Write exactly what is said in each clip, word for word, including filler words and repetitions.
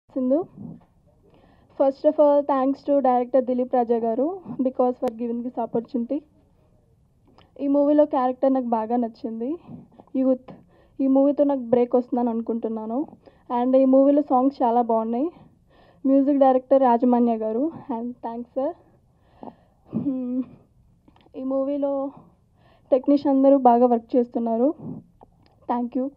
Sindhu. First of all, thanks to director Dilip Raja garu because for giving this opportunity. ఈ మూవీలో character నాకు బాగా నచ్చింది. Youth ఈ మూవీతో నాకు బ్రేక్ వస్తుందని అనుకుంటున్నాను. అండ్ ఈ మూవీలో సాంగ్స్ చాలా బాగున్నాయి. మ్యూజిక్ డైరెక్టర్ రాజమాన్య గారు అండ్ థ్యాంక్స్ సార్. ఈ మూవీలో టెక్నీషియన్ అందరూ బాగా వర్క్ చేస్తున్నారు. Thank you.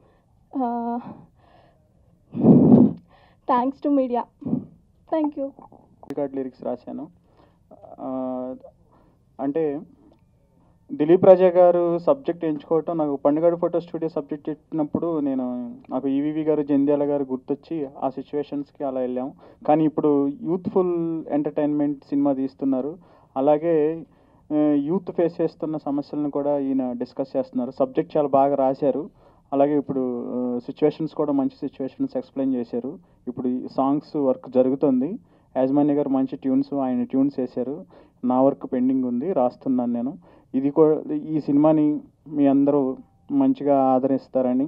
Thanks to media. Thank you. Record lyrics రాశాను. అంటే దిలీప్ రాజా గారు సబ్జెక్ట్ ఎంచుకోవటం నాకు పండుగ ఫోటో స్టూడియో సబ్జెక్ట్ చెప్పినప్పుడు నేను నాకు ఈవీవి గారు జంధ్యాల గారు గుర్తొచ్చి ఆ సిచ్యువేషన్స్కి అలా వెళ్ళాము. కానీ ఇప్పుడు యూత్ఫుల్ ఎంటర్టైన్మెంట్ సినిమా తీస్తున్నారు. అలాగే యూత్ ఫేస్ చేస్తున్న సమస్యలను కూడా ఈయన డిస్కస్ చేస్తున్నారు. సబ్జెక్ట్ చాలా బాగా రాశారు. అలాగే ఇప్పుడు సిచ్యువేషన్స్ కూడా మంచి సిచ్యువేషన్స్ ఎక్స్ప్లెయిన్ చేశారు. ఇప్పుడు ఈ సాంగ్స్ వర్క్ జరుగుతుంది. యాజమాన్య గారు మంచి ట్యూన్స్ ఆయన ట్యూన్స్ వేశారు. నా వర్క్ పెండింగ్ ఉంది, రాస్తున్నాను నేను. ఇది కూడా ఈ సినిమాని మీ అందరూ మంచిగా ఆదరిస్తారని,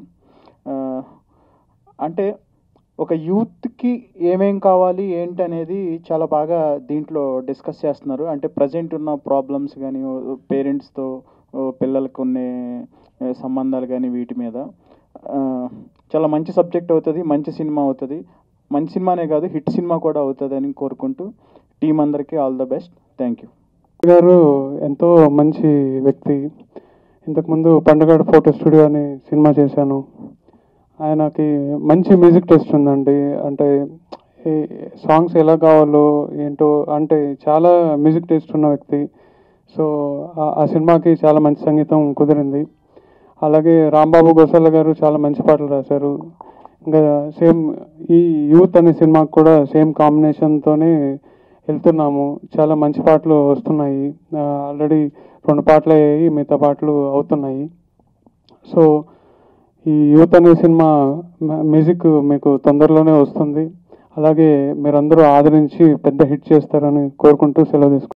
అంటే ఒక యూత్కి ఏమేం కావాలి ఏంటి అనేది చాలా బాగా దీంట్లో డిస్కస్ చేస్తున్నారు. అంటే ప్రజెంట్ ఉన్న ప్రాబ్లమ్స్ కానీ పేరెంట్స్తో పిల్లలకు ఉండే సంబంధాలు కానీ వీటి మీద చాలా మంచి సబ్జెక్ట్ అవుతుంది, మంచి సినిమా అవుతుంది. మంచి సినిమానే కాదు హిట్ సినిమా కూడా అవుతుంది అని కోరుకుంటూ టీం అందరికీ all the best. Thank you. గారు ఎంతో మంచి వ్యక్తి. ఇంతకుముందు పండుగ ఫోటో స్టూడియో అని సినిమా చేశాను. ఆయనకి మంచి మ్యూజిక్ టేస్ట్ ఉందండి. అంటే సాంగ్స్ ఎలా కావాలో ఏంటో అంటే చాలా మ్యూజిక్ టేస్ట్ ఉన్న వ్యక్తి. సో ఆ సినిమాకి చాలా మంచి సంగీతం కుదిరింది. అలాగే రాంబాబు గోసాల గారు చాలా మంచి పాటలు రాశారు. ఇంకా సేమ్ ఈ యూత్ అనే సినిమాకి కూడా సేమ్ కాంబినేషన్తోనే వెళ్తున్నాము. చాలా మంచి పాటలు వస్తున్నాయి. ఆల్రెడీ రెండు పాటలు అయ్యాయి, మిగతా పాటలు అవుతున్నాయి. సో ఈ యూత్ అనే సినిమా మ్యూజిక్ మీకు తొందరలోనే వస్తుంది. అలాగే మీరందరూ ఆదరించి పెద్ద హిట్ చేస్తారని కోరుకుంటూ సెలవు తీసుకుంటారు.